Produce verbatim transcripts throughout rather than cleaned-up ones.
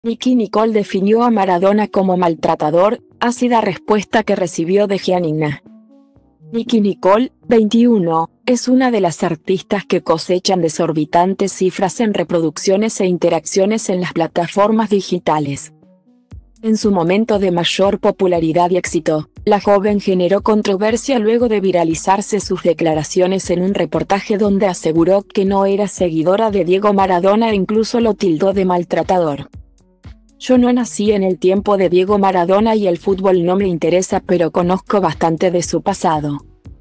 Nicki Nicole definió a Maradona como maltratador, ácida respuesta que recibió de Giannina. Nicki Nicole, veintiuno, es una de las artistas que cosechan desorbitantes cifras en reproducciones e interacciones en las plataformas digitales. En su momento de mayor popularidad y éxito, la joven generó controversia luego de viralizarse sus declaraciones en un reportaje donde aseguró que no era seguidora de Diego Maradona e incluso lo tildó de maltratador. Yo no nací en el tiempo de Diego Maradona y el fútbol no me interesa, pero conozco bastante de su pasado.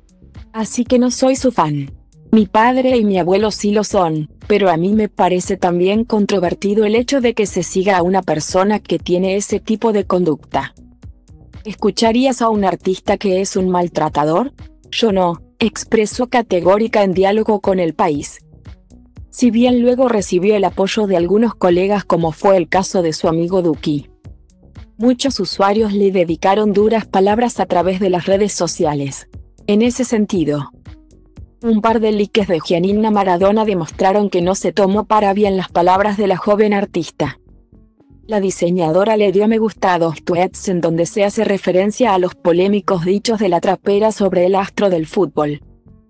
Así que no soy su fan. Mi padre y mi abuelo sí lo son, pero a mí me parece también controvertido el hecho de que se siga a una persona que tiene ese tipo de conducta. ¿Escucharías a un artista que es un maltratador? Yo no, expresó categórica en diálogo con El País. Si bien luego recibió el apoyo de algunos colegas como fue el caso de su amigo Duki. Muchos usuarios le dedicaron duras palabras a través de las redes sociales. En ese sentido, un par de likes de Giannina Maradona demostraron que no se tomó para bien las palabras de la joven artista. La diseñadora le dio me gusta a dos tweets en donde se hace referencia a los polémicos dichos de la trapera sobre el astro del fútbol.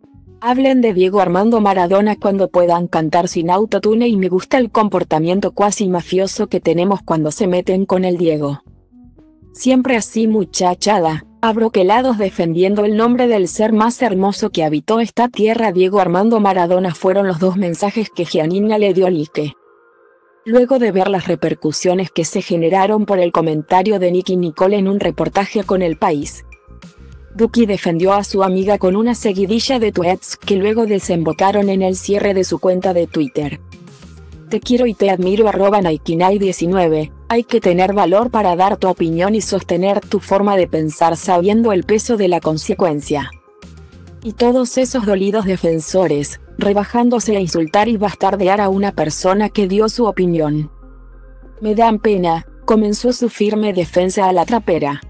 Hablen de Diego Armando Maradona cuando puedan cantar sin autotune y me gusta el comportamiento cuasi mafioso que tenemos cuando se meten con el Diego. Siempre así muchachada, abroquelados defendiendo el nombre del ser más hermoso que habitó esta tierra. Diego Armando Maradona fueron los dos mensajes que Giannina le dio like. Luego de ver las repercusiones que se generaron por el comentario de Nicki Nicole en un reportaje con El País, Duki defendió a su amiga con una seguidilla de tweets que luego desembocaron en el cierre de su cuenta de Twitter. Te quiero y te admiro arroba Naikinai diecinueve, hay que tener valor para dar tu opinión y sostener tu forma de pensar sabiendo el peso de la consecuencia. Y todos esos dolidos defensores, rebajándose a insultar y bastardear a una persona que dio su opinión. Me dan pena, comenzó su firme defensa a la trapera.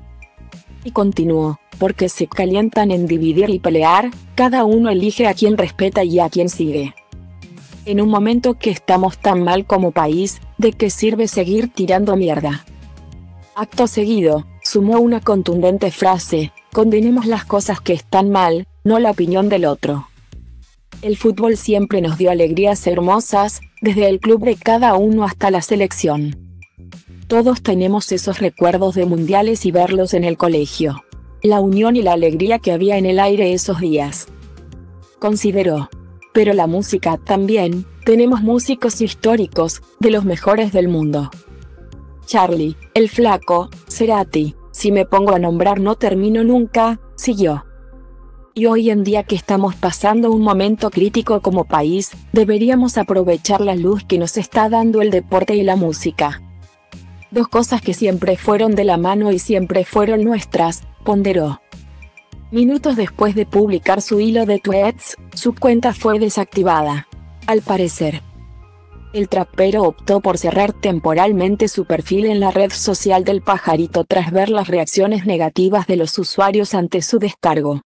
Y continuó, porque se calientan en dividir y pelear, cada uno elige a quien respeta y a quien sigue. En un momento que estamos tan mal como país, ¿de qué sirve seguir tirando mierda? Acto seguido, sumó una contundente frase, condenemos las cosas que están mal, no la opinión del otro. El fútbol siempre nos dio alegrías hermosas, desde el club de cada uno hasta la selección. Todos tenemos esos recuerdos de mundiales y verlos en el colegio. La unión y la alegría que había en el aire esos días. Consideró. Pero la música también, tenemos músicos históricos, de los mejores del mundo. Charly, El Flaco, Cerati, si me pongo a nombrar no termino nunca, siguió. Y hoy en día que estamos pasando un momento crítico como país, deberíamos aprovechar la luz que nos está dando el deporte y la música. Dos cosas que siempre fueron de la mano y siempre fueron nuestras, ponderó. Minutos después de publicar su hilo de tweets, su cuenta fue desactivada. Al parecer, el trapero optó por cerrar temporalmente su perfil en la red social del pajarito tras ver las reacciones negativas de los usuarios ante su descargo.